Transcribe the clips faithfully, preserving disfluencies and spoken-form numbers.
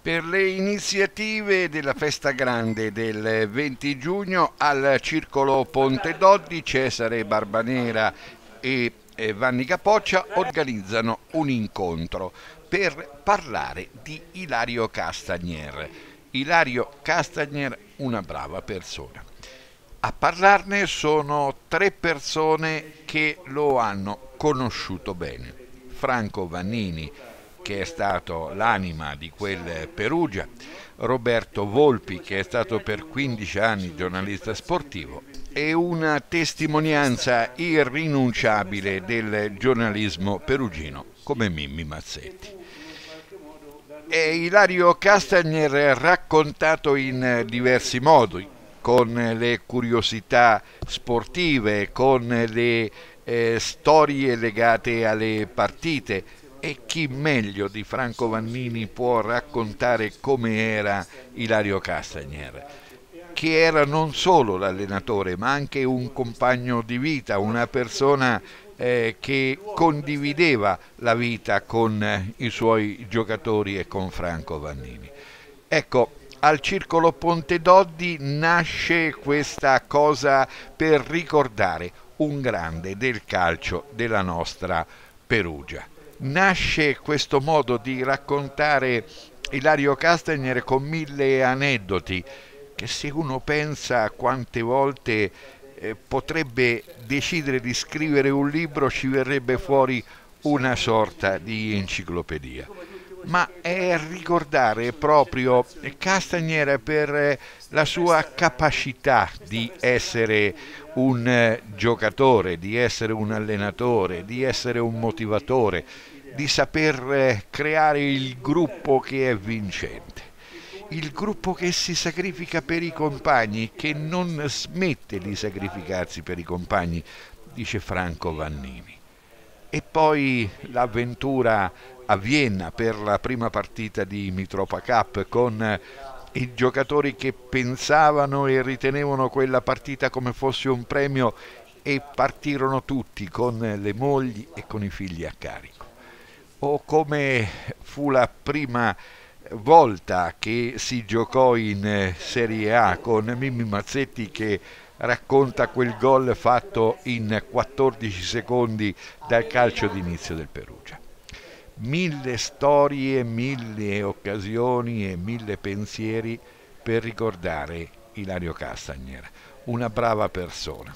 Per le iniziative della Festa Grande del venti giugno al Circolo Ponte Doddi, Cesare Barbanera e eh, Vanni Capoccia organizzano un incontro per parlare di Ilario Castagnier. Ilario Castagnier, una brava persona. A parlarne sono tre persone che lo hanno conosciuto bene. Franco Vannini, che è stato l'anima di quel Perugia, Roberto Volpi, che è stato per quindici anni giornalista sportivo, e una testimonianza irrinunciabile del giornalismo perugino come Mimmi Mazzetti. È Ilario Castagnier raccontato in diversi modi, con le curiosità sportive, con le eh, storie legate alle partite. E chi meglio di Franco Vannini può raccontare come era Ilario Castagnier, che era non solo l'allenatore ma anche un compagno di vita, una persona eh, che condivideva la vita con eh, i suoi giocatori e con Franco Vannini. Ecco, al Circolo Ponte Doddi nasce questa cosa per ricordare un grande del calcio della nostra Perugia. Nasce questo modo di raccontare Ilario Castagnier con mille aneddoti che, se uno pensa quante volte eh, potrebbe decidere di scrivere un libro, ci verrebbe fuori una sorta di enciclopedia. Ma è ricordare proprio Castagnier per la sua capacità di essere un giocatore, di essere un allenatore, di essere un motivatore, di saper creare il gruppo che è vincente, il gruppo che si sacrifica per i compagni, che non smette di sacrificarsi per i compagni, dice Franco Vannini. E poi l'avventura a Vienna per la prima partita di Mitropa Cup, con i giocatori che pensavano e ritenevano quella partita come fosse un premio e partirono tutti con le mogli e con i figli a carico. O come fu la prima volta che si giocò in Serie A, con Mimmi Mazzetti che racconta quel gol fatto in quattordici secondi dal calcio d'inizio del Perugia. Mille storie, mille occasioni e mille pensieri per ricordare Ilario Castagnier, una brava persona.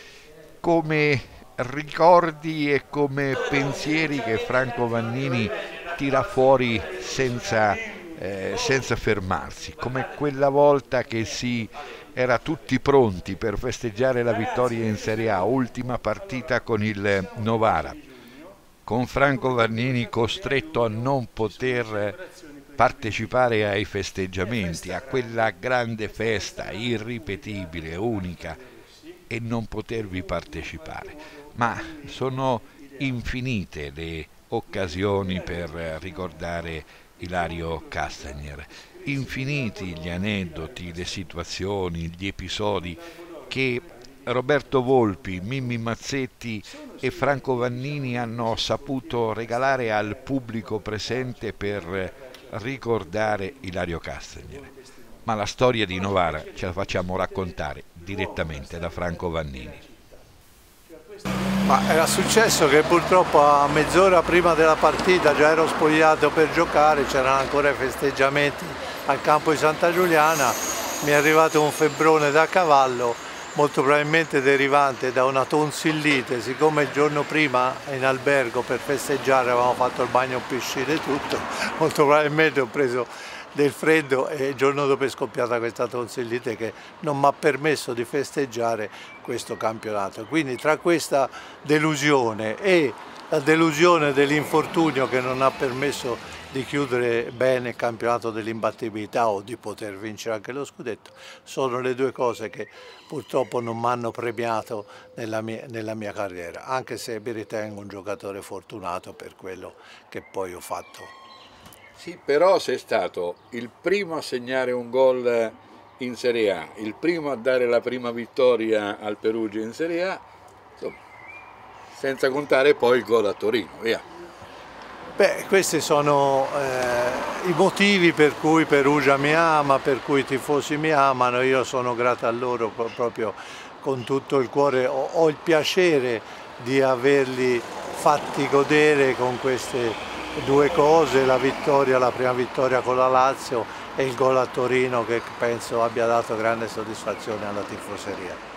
Come ricordi e come pensieri che Franco Vannini tira fuori senza, eh, senza fermarsi, come quella volta che si era tutti pronti per festeggiare la vittoria in Serie A, ultima partita con il Novara, con Franco Vannini costretto a non poter partecipare ai festeggiamenti, a quella grande festa irripetibile, unica, e non potervi partecipare. Ma sono infinite le occasioni per ricordare Ilario Castagnier, infiniti gli aneddoti, le situazioni, gli episodi che Roberto Volpi, Mimmi Mazzetti e Franco Vannini hanno saputo regalare al pubblico presente per ricordare Ilario Castagnier. Ma la storia di Novara ce la facciamo raccontare direttamente da Franco Vannini. Ma era successo che purtroppo a mezz'ora prima della partita già ero spogliato per giocare, c'erano ancora i festeggiamenti al campo di Santa Giuliana, mi è arrivato un febbrone da cavallo, molto probabilmente derivante da una tonsillite. Siccome il giorno prima in albergo per festeggiare avevamo fatto il bagno piscina e tutto, molto probabilmente ho preso del freddo e il giorno dopo è scoppiata questa tonsillite che non mi ha permesso di festeggiare questo campionato. Quindi tra questa delusione e la delusione dell'infortunio che non ha permesso di chiudere bene il campionato dell'imbattibilità o di poter vincere anche lo scudetto, sono le due cose che purtroppo non mi hanno premiato nella mia, nella mia carriera, anche se mi ritengo un giocatore fortunato per quello che poi ho fatto. Sì, però sei stato il primo a segnare un gol in Serie A, il primo a dare la prima vittoria al Perugia in Serie A, insomma, senza contare poi il gol a Torino, via. Beh, questi sono eh, i motivi per cui Perugia mi ama, per cui i tifosi mi amano. Io sono grato a loro proprio con tutto il cuore, ho, ho il piacere di averli fatti godere con queste due cose, la vittoria, la prima vittoria con la Lazio e il gol a Torino, che penso abbia dato grande soddisfazione alla tifoseria.